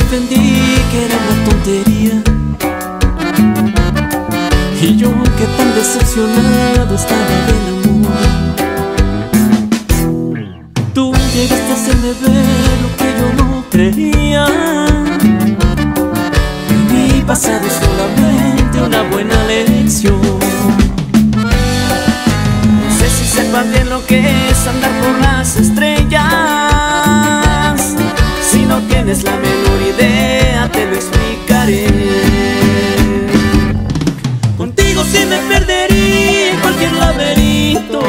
defendí que era una tontería. Y yo que tan decepcionado estaba del amor. Tú llegaste a hacerme ver lo que yo no creía. Mi pasado es solamente una buena lección. No sé si sepas bien lo que es andar por las estrellas. Si no tienes la menor idea, te lo explicaré. Contigo sí me perdería en cualquier laberinto.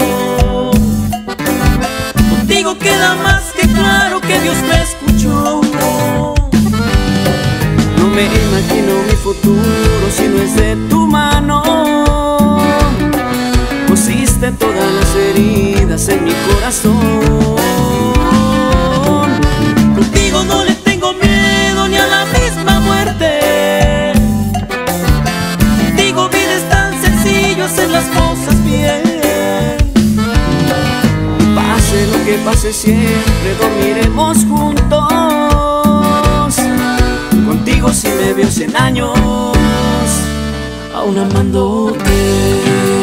Contigo queda más que claro que Dios me escuchó. No me imagino mi futuro si no es de tu mano. Cosiste todas las heridas en mi corazón. Contigo no le tengo miedo ni a la misma muerte. Contigo vida es tan sencillo hacer las cosas bien. Pase lo que pase siempre dormiremos juntos. Contigo si me veo 100 años aún amándote.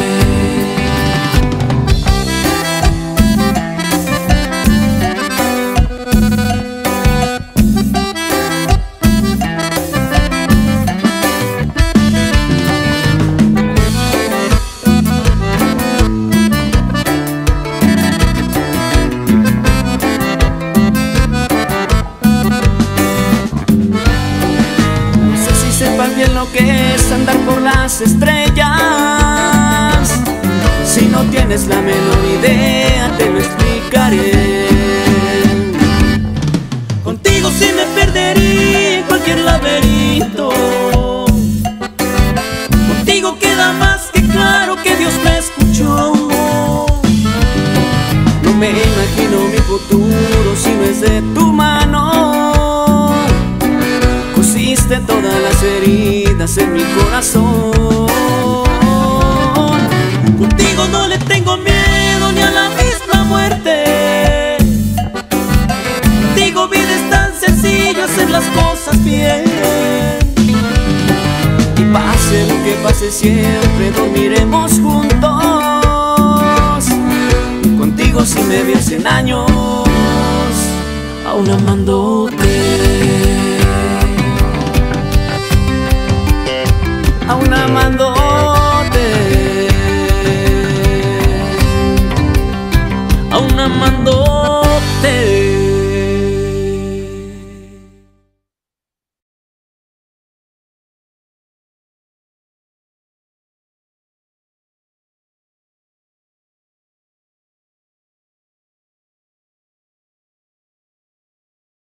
Bien lo que es andar por las estrellas. Si no tienes la menor idea, te lo explicaré. Contigo sí me perdería en cualquier laberinto. Contigo queda más que claro que Dios me escuchó. No me imagino mi futuro si no es de tu mano. Cosiste todas las heridas en mi corazón. Contigo no le tengo miedo ni a la misma muerte. Contigo vida es tan sencillo hacer las cosas bien. Y pase lo que pase siempre dormiremos juntos. Contigo si me veo 100 años aún amándote. Aún amándote, aún amándote.